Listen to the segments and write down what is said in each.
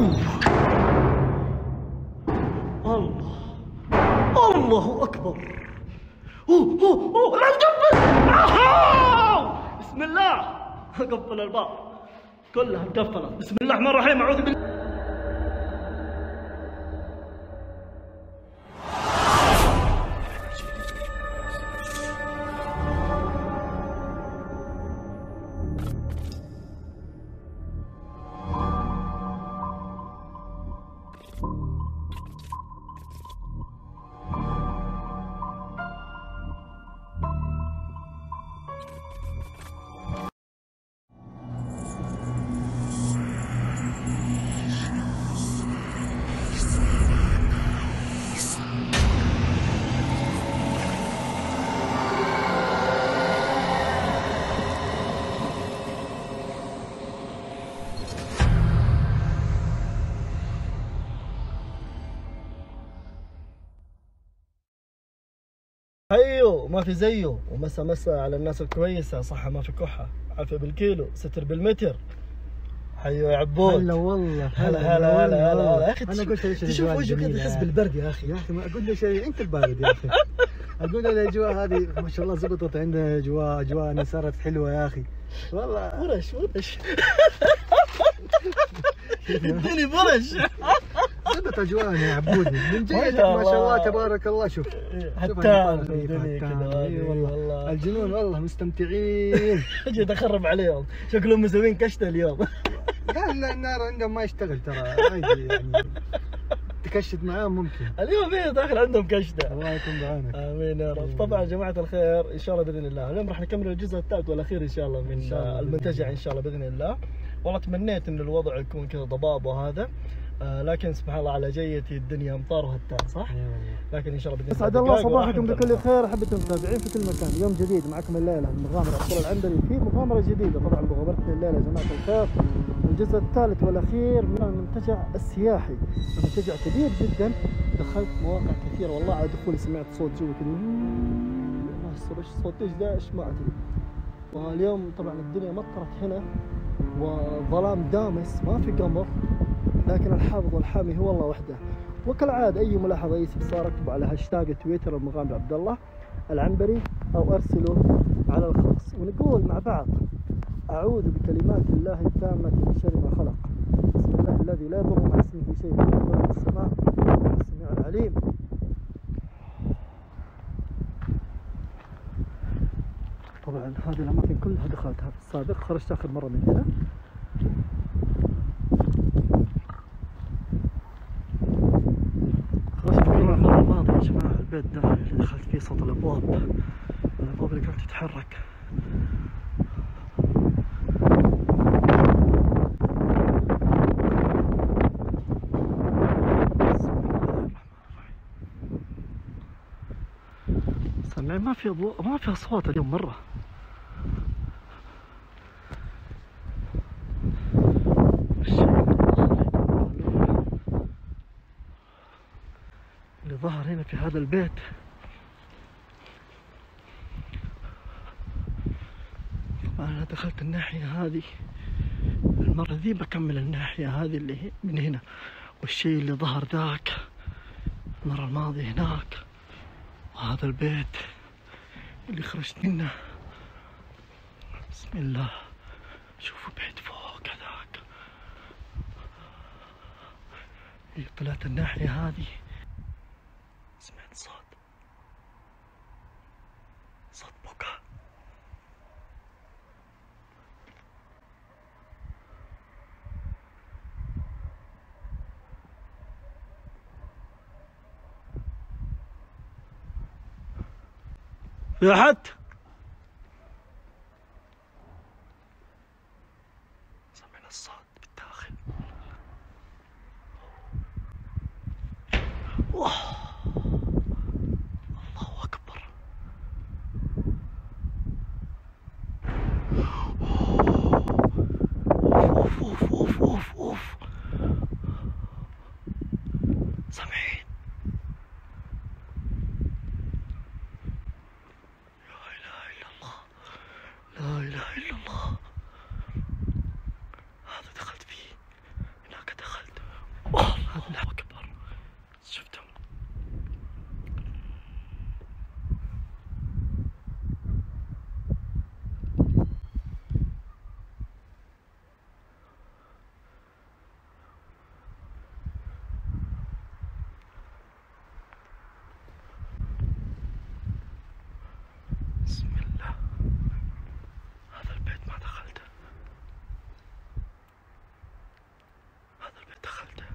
الله الله اكبر. اوه لا تقفل. بسم الله. قفل الباب كلها مقفله. بسم الله الرحمن الرحيم. اعوذ بالله. ايوه ما في زيه. ومسا على الناس الكويسه. صحه ما في كحه. عافيه بالكيلو. ستر بالمتر. حيو يا عبود. هلا والله. هلا يا اخي. انا قلت ليش تشوف وجهه كذا تحس بالبرد يا اخي. يا اخي ما اقول ليش انت البارد يا اخي. اقول الاجواء هذه ما شاء الله زبطت عندنا. اجواءنا صارت حلوه يا اخي والله. برش اديني برش. زبط اجواءنا يا عبودي من جهتك ما شاء الله تبارك الله. شوف حتى والله الجنون والله مستمتعين. جيت اخرب عليهم. شكلهم مسوين كشته اليوم. لا النار عندهم ما يشتغل ترى عادي يعني. تكشت معاهم ممكن. اليوم ايه داخل عندهم كشته. الله يكون بعونك. امين يا رب. طبعا يا جماعه الخير ان شاء الله باذن الله اليوم راح نكمل الجزء الثالث والاخير ان شاء الله من المنتجع ان شاء الله باذن الله. والله تمنيت ان الوضع يكون كذا ضباب وهذا لكن سبحان الله على جيتي الدنيا امطار وهتان صح؟ لكن ان شاء الله باذن الله. اسعد الله صباحكم بكل خير احبه المتابعين في كل مكان. يوم جديد معكم الليله من مغامره القرى العنبري في مغامره جديده. طبعا مغامرتنا الليله يا جماعه الخير الجزء الثالث والاخير من المنتجع السياحي. المنتجع كبير جدا. دخلت مواقع كثيره والله. على دخولي سمعت صوت جوا كذا. ايش الصوت ايش ذا ايش ما ادري. واليوم طبعا الدنيا مطرت هنا وظلام دامس ما في قمر. لكن الحافظ والحامي هو الله وحده. وكالعاده اي ملاحظه اي استفسار اكتبوا على هاشتاج تويتر المغامر عبد الله العنبري او ارسلوا على الخاص. ونقول مع بعض اعوذ بكلمات الله التامه من شر ما خلق. بسم الله الذي لا يضر مع اسمه شيء في الارض ولا في السماء السميع العليم. طبعا هذه الاماكن كلها دخلتها في السابق. خرجت اخر مره من هنا. المرة الماضية يا جماعة البيت ده اللي دخلت فيه صوت الأبواب اللي كانت تتحرك. سامعين ما في أضواء ما في أصوات اليوم مرة. اللي ظهر هنا في هذا البيت طبعا انا دخلت الناحية هذه المرة ذي بكمل الناحية هذه اللي من هنا. والشيء اللي ظهر ذاك المرة الماضية هناك. وهذا البيت اللي خرجت منه. بسم الله. شوفوا بيت فوق هذاك. طلعت الناحية هذه سمعت صوت بكاء. في أحد؟ سمعنا الصوت بالداخل. الله أكبر. أوف سامعين؟ لا إله إلا الله. هذا دخلت فيه. هناك دخلت هذا الله أكبر. شفتم؟ بسم الله. هذا البيت ما دخلته، هذا البيت دخلته.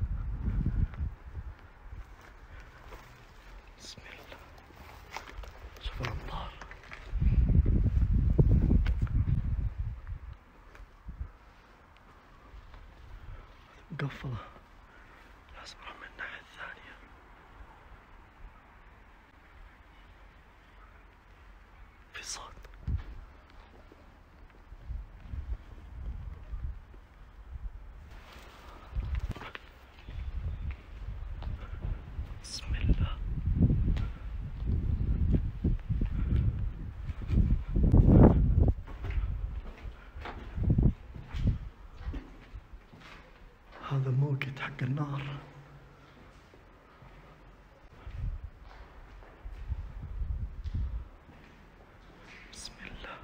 بسم الله. شوف الأمطار. مقفلة، لازم أروح من الناحية الثانية. في صوت. بسم الله. هذا الموقد حق النار. بسم الله.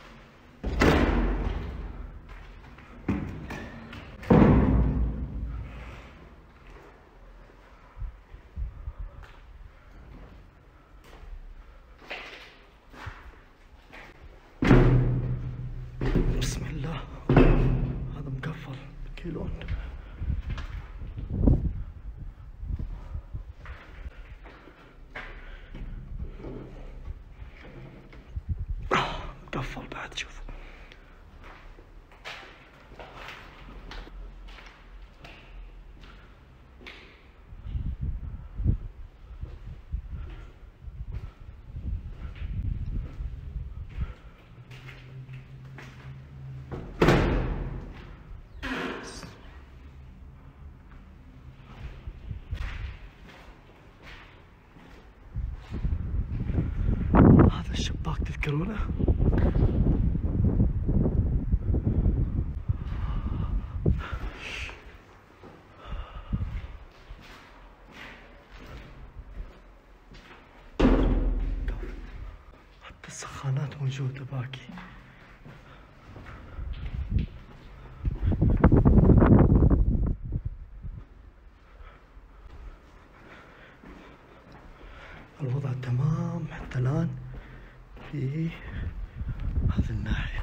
بسم الله. هذا مقفل كيلون. مقفل بعد. شوف هذا الشباك تذكرونه؟ حتى السخانات موجودة باقي. الوضع تمام حتى الآن في هذه الناحية.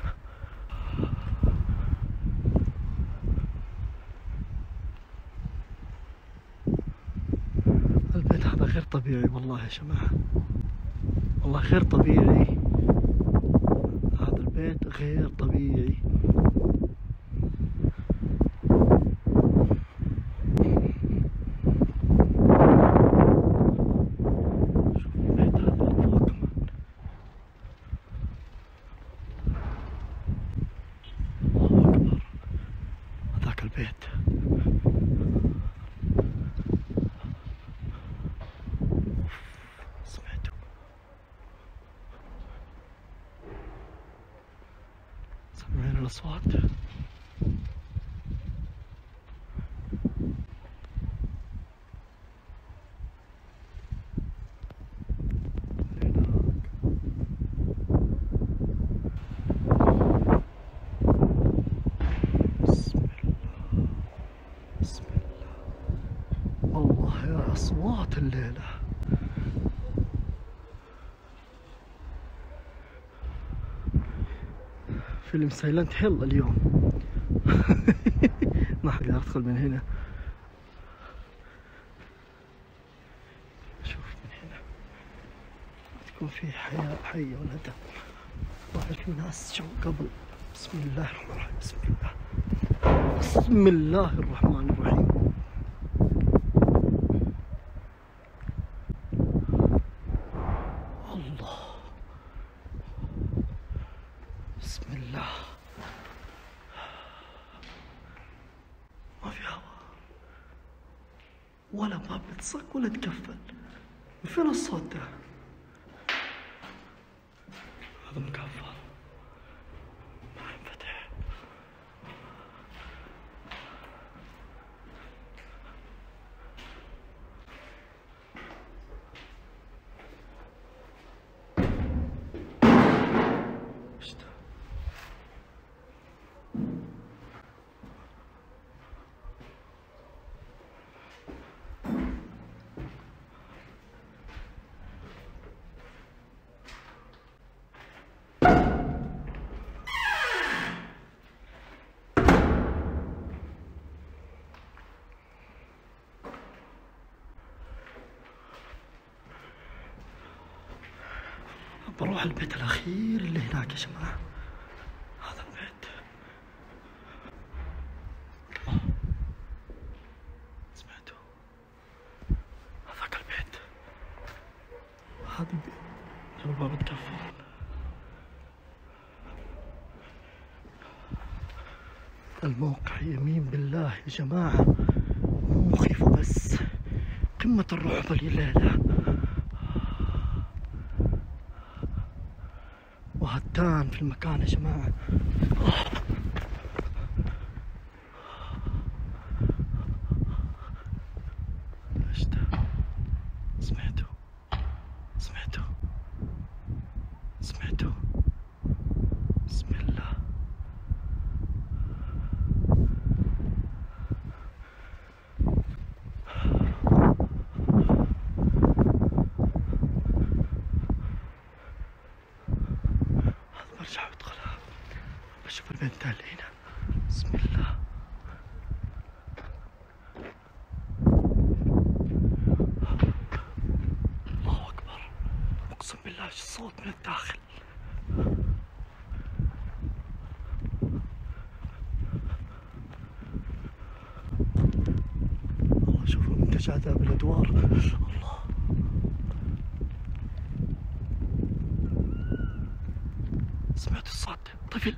البيت هذا غير طبيعي والله يا جماعة، والله غير طبيعي. هذا البيت غير طبيعي. البيت سمعتوا؟ سمعين الأصوات؟ أصوات الليلة. فيلم سايلنت هيل اليوم. ما حقدر أدخل من هنا. شوف من هنا تكون في حياة حية ولا دم. واحد في ناس جو قبل. بسم الله الرحمن الرحيم. بسم الله. بسم الله الرحمن الرحيم. بسم الله. ما في هواء ولا باب بتصك ولا تقفل. فين الصوت ده؟ هذا مقفل ما ينفتح. بروح البيت الأخير اللي هناك يا جماعة. هذا البيت. الله، سمعتوا؟ هذاك البيت. هذا البيت. شوف الباب متقفل. الموقع يمين بالله يا جماعة، مو مخيف بس قمة الرعب الليلة. وهتان في المكان يا جماعة. ايش ده؟ سمعتوا؟ سمعتوا؟ سمعتوا؟ بسم الله. برجع بدخلها بشوف البنت اللي هنا. بسم الله. الله أكبر، أقسم بالله ايش الصوت من الداخل. الله، شوفوا منتجعاتها بالأدوار. الله، سمعت الصوت؟ طفل،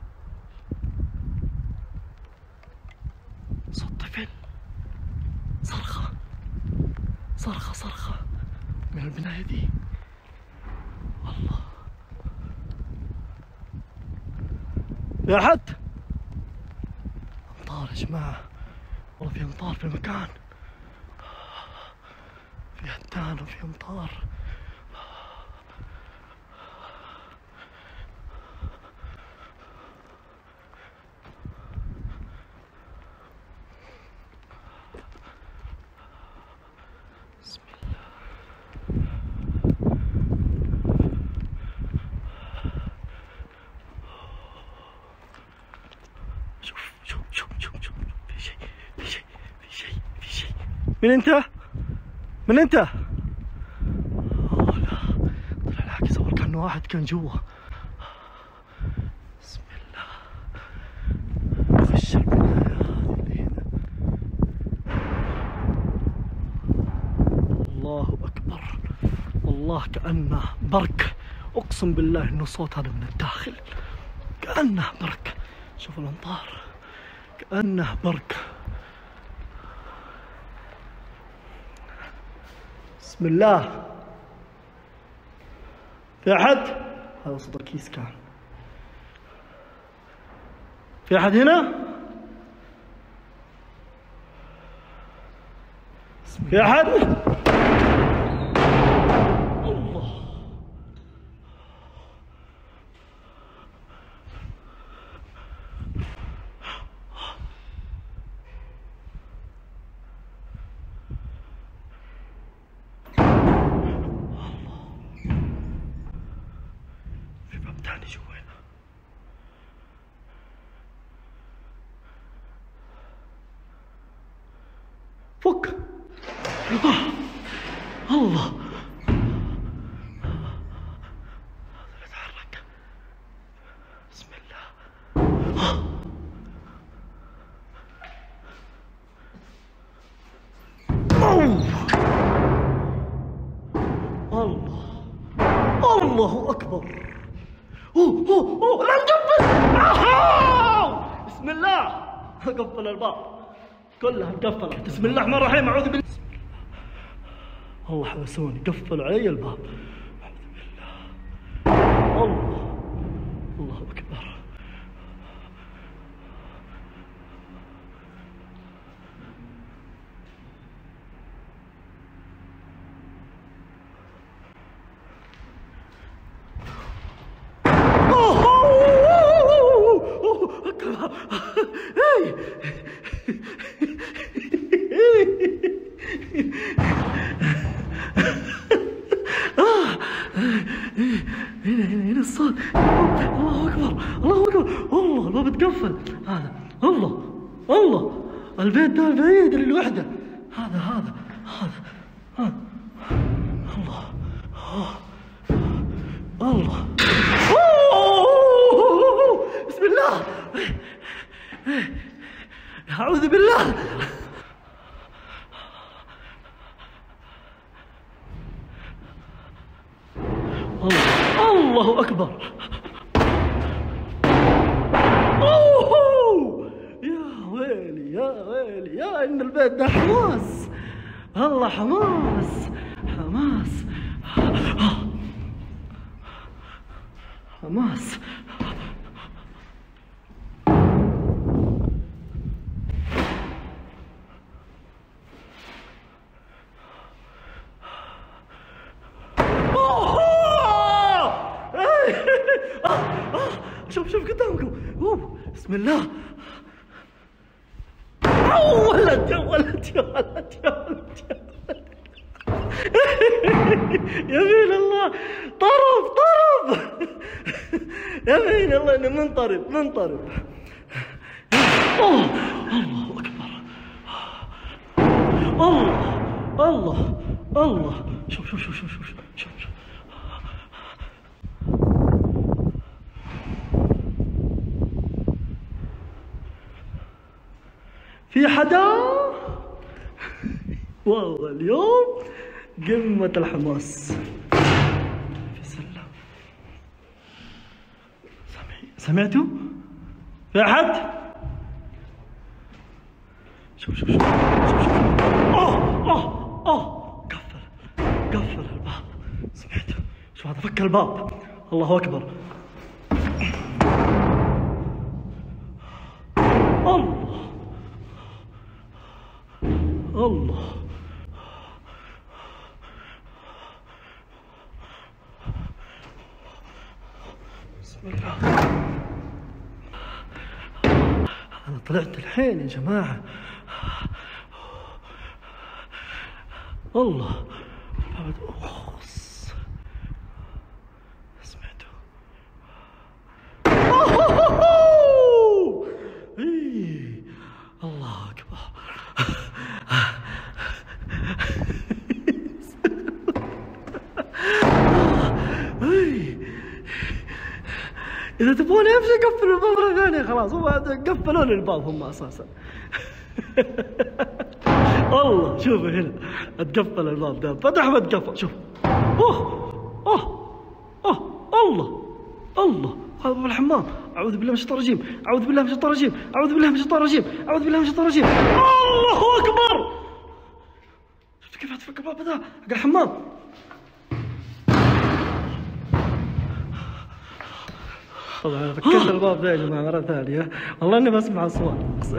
صوت طفل، صرخة صرخة صرخة من البناية دي. والله في أحد؟ أمطار يا جماعة، والله في أمطار في المكان، في هتان وفي أمطار. بسم الله. شوف شوف شوف شوف شوف، في شيء في شيء في شيء في شيء. من انت؟ من انت؟ لا، طلع الحق يصور كأنه واحد كان جوا. بسم الله. خش البناية هذه اللي هنا. الله أكبر، والله كأنه برك، أقسم بالله إنه صوت هذا من الداخل، كأنه برك. شوف الأمطار، كأنه برك. بسم الله. في أحد؟ هذا صوت الكيس كان. في أحد هنا؟ في أحد؟ الله. في باب ثاني جوا هنا. فك. الله، هذا يتحرك. بسم الله. الله، الله أكبر. أوه لا تقفل. بسم الله. قفل الباب كلها مقفلة. بسم الله الرحمن الرحيم. أعوذ بالله. الله حبسوني، قفلوا علي الباب. أعوذ بالله. الله، الله أكبر. هنا الصوت. الله اكبر، الله اكبر. الله الباب تقفل. هذا الله البيت ده البعيد اللي لوحده. هذا الله. الله. أوه. بسم الله. أعوذ بالله. الله أكبر. أوه. يا ويلي يا ويلي يا إن البيت ده حماس. الله حماس حماس حماس. شوف قدامكم. بسم الله. ولد يا ولد يا ولد يا ولد يمين الله. طرب يمين الله انه منطرب. الله اكبر. الله. شوف في حدا. والله اليوم قمة الحماس. في سلة. سمعتوا؟ في أحد؟ شوف. قفل الباب. سمعتوا؟ شوف هذا فك الباب. الله أكبر. الله. بسم الله. أنا طلعت الحين يا جماعة. الله. سمعتوا؟ الله أكبر. إذا تبغون أمشي قفلوا الباب مرة ثانية. خلاص هم قفلوا لي الباب هم أساسا. الله شوفوا هنا اتقفل الباب ده فتح ما اتقفل. شوف. الله هذا باب الحمام. أعوذ بالله من الشيطان الرجيم. الله أكبر. شفت كيف تفك الباب ذا حق الحمام؟ طبعا فكيت الباب ذا يا جماعة مرة ثانية. والله إني بسمع أصوات.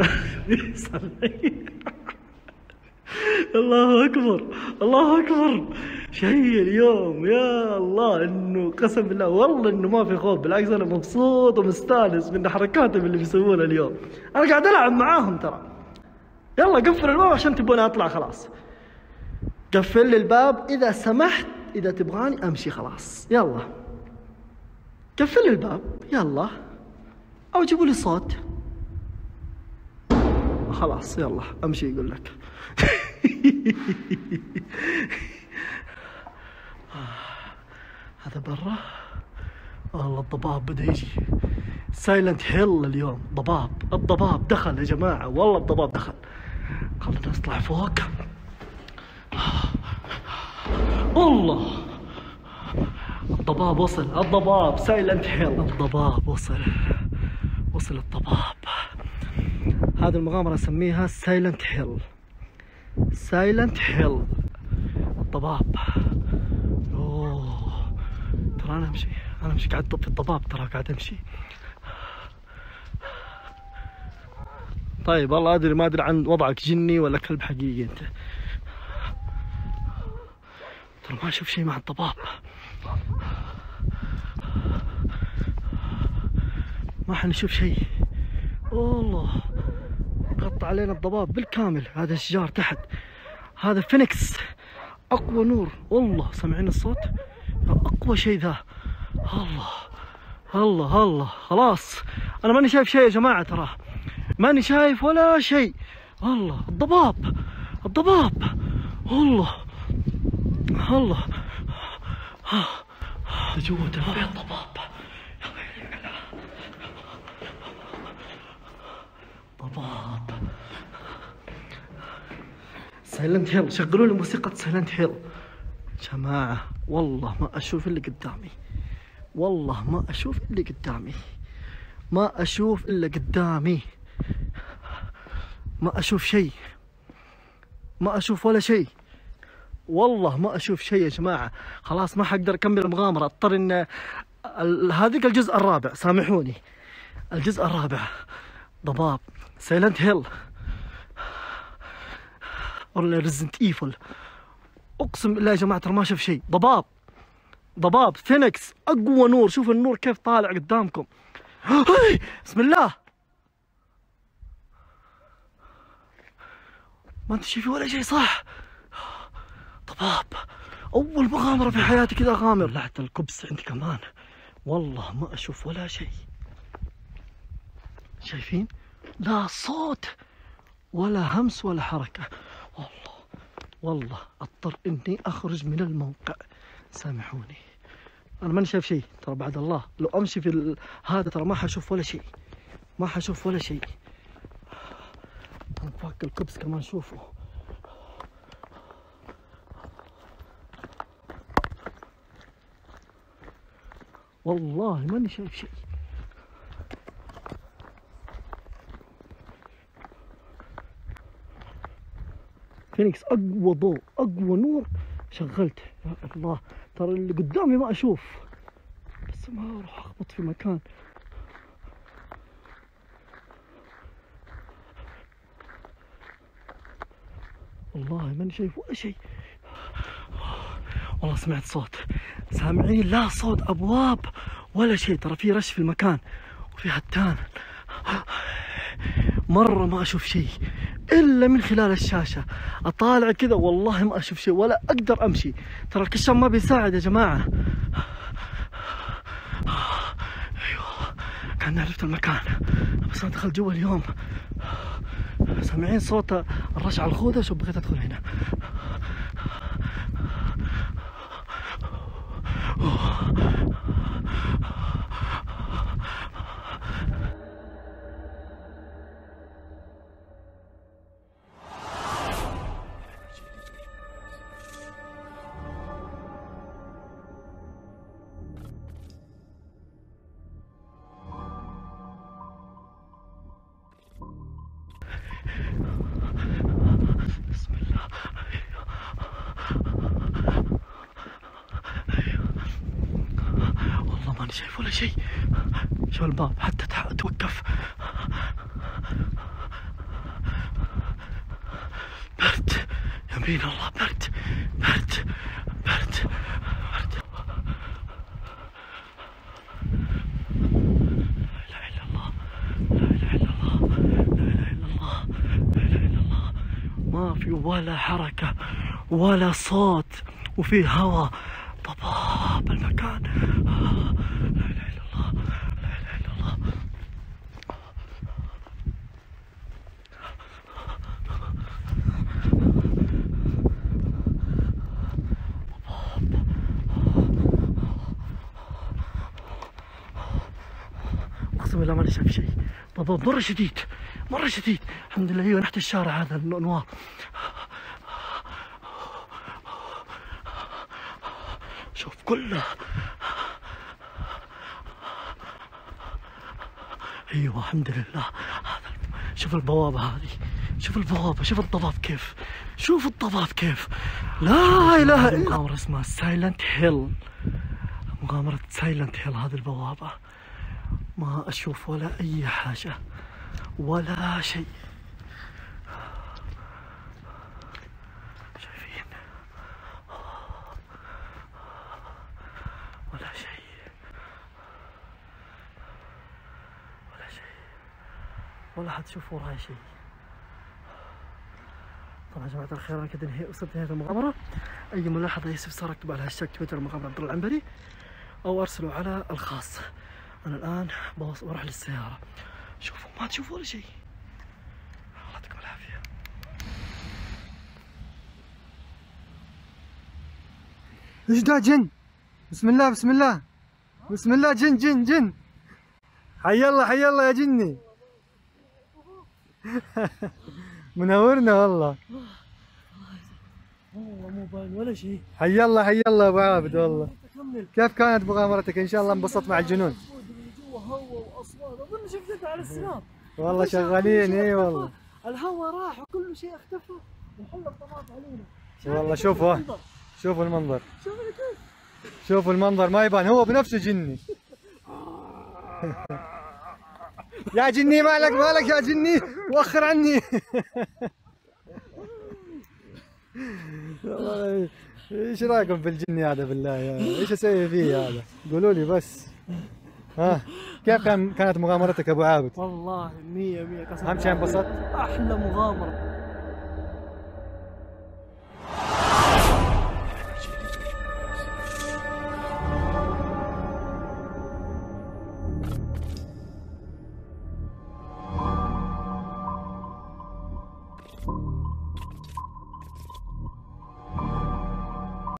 الله أكبر. شيء اليوم يا الله إنه قسم بالله والله إنه ما في خوف. بالعكس أنا مبسوط ومستانس من حركاتهم اللي بيسوونها اليوم. أنا قاعد ألعب معاهم ترى. يلا قفل الباب عشان تبوني أطلع خلاص. قفل لي الباب إذا سمحت. إذا تبغاني أمشي خلاص. يلا قفل الباب يلا. أو جيبوا لي صوت. خلاص يلا أمشي يقول لك. هذا برا. والله الضباب بدأ يجي. سايلنت هيل اليوم. الضباب دخل يا جماعة. والله الضباب دخل. خلنا نطلع فوق. الله الضباب وصل. الضباب سايلنت هيل. الضباب وصل الضباب. هذه المغامرة اسميها سايلنت هيل. الضباب. اوه ترى انا امشي قاعد في الضباب. ترى قاعد امشي. طيب والله ما ادري عن وضعك جني ولا كلب حقيقي انت. ترى ما اشوف شيء مع الضباب. ما حنشوف شيء. والله غطى علينا الضباب بالكامل. هذا الشجار تحت. هذا فينيكس اقوى نور. والله سمعين الصوت؟ اقوى شيء ذا. الله خلاص انا ماني شايف شيء يا جماعة. ترى ماني شايف ولا شيء. الله الضباب. الله جوة البيت ضباب. ضباب. سايلنت هيل، شغلوا لي موسيقى سايلنت هيل. جماعة والله ما أشوف اللي قدامي، والله ما أشوف اللي قدامي، ما أشوف إلا قدامي، ما أشوف شيء، ما أشوف ولا شيء، والله ما أشوف شيء يا جماعة. خلاص ما حقدر أكمل المغامرة، أضطر إن هذيك الجزء الرابع، سامحوني، الجزء الرابع ضباب سايلنت هيل ولا ريزنت ايفل. اقسم بالله يا جماعه ترى ما شاف شيء. ضباب، ضباب فينيكس، اقوى نور. شوف النور كيف طالع قدامكم. بسم الله، ما انت شايفين ولا شيء صح؟ ضباب، اول مغامره في حياتي كذا اغامر. طلعت الكبس عندي كمان، والله ما اشوف ولا شيء. شايفين؟ لا صوت ولا همس ولا حركة. والله اضطر اني اخرج من الموقع، سامحوني. انا ماني شايف شيء ترى، بعد الله لو امشي في هذا ترى ما حشوف ولا شيء، ما حشوف ولا شيء. انفاك الكبس كمان شوفوا. والله ماني شايف شيء. فينيكس اقوى ضوء، اقوى نور شغلت. يا الله ترى اللي قدامي ما اشوف، بس ما اروح اخبط في مكان. والله ماني شايف ولا شيء. والله سمعت صوت، سامعين؟ لا صوت ابواب ولا شيء. ترى في رش في المكان وفي هتان. مرة ما اشوف شيء الا من خلال الشاشة، اطالع كذا والله ما اشوف شيء ولا اقدر امشي. ترى الكشاف ما بيساعد يا جماعة. ايوه كأني عرفت المكان، بس انا دخلت جوا اليوم. سامعين صوت الرش على الخوذة؟ شوف بغيت ادخل هنا. بسم الله. والله ماني شايف ولا شيء. شو الباب حتى توقف. برد، يمين الله برد برد برد برد. لا اله الا الله، لا اله الا الله، لا اله الا الله، لا اله الا الله. ما في ولا حركة ولا صوت وفي هواء. ضباب المكان. لا اله الا الله، لا اله الا الله. اقسم بالله ماني شايف شيء. ضباب مرة شديد، مرة شديد. الحمد لله ايوه نحت الشارع هذا الانوار. شوف كله. ايوه الحمد لله. هذا شوف البوابة هذه، شوف البوابة، شوف الضباب كيف، شوف الضباب كيف. لا اله الا الله. مغامرة اسمها سايلنت هيل، مغامرة سايلنت هيل. هذه البوابة ما اشوف ولا اي حاجة ولا شيء. شايفين؟ ولا شيء ولا شيء ولا حتشوف وراي شيء. طبعا يا جماعة الخير انا كده وصلت نهاية المغامرة. اي ملاحظة استفسار اكتبوا على هاشتاج تويتر مغامرة عبد الله العنبري او ارسلوا على الخاص. انا الان بروح للسيارة. شوفوا ما تشوفوا ولا شيء. الله يعطيكم العافية. ايش ده جن؟ بسم الله بسم الله بسم الله. جن جن جن. حي الله حي الله يا جني. منورنا والله. والله مو باين ولا شيء. حي الله حي الله ابو عابد والله. كيف كانت مغامرتك؟ ان شاء الله انبسطت مع الجنون. جوا هواء واصوات، اظن شفتها على السناب. والله شغالين اي والله. الهواء راح وكل شيء اختفى وحل الطماط علينا. والله شوفوا شوفوا المنظر. شوف كيف. شوفوا المنظر ما يبان، هو بنفسه جني. يا جني مالك مالك يا جني، وخر عني. والله ايش رايكم في الجني هذا بالله؟ ايش اسوي فيه هذا؟ قولوا لي بس. ها كيف كانت مغامرتك ابو عابد؟ والله 100 100 اهم شيء انبسطت؟ احلى مغامره.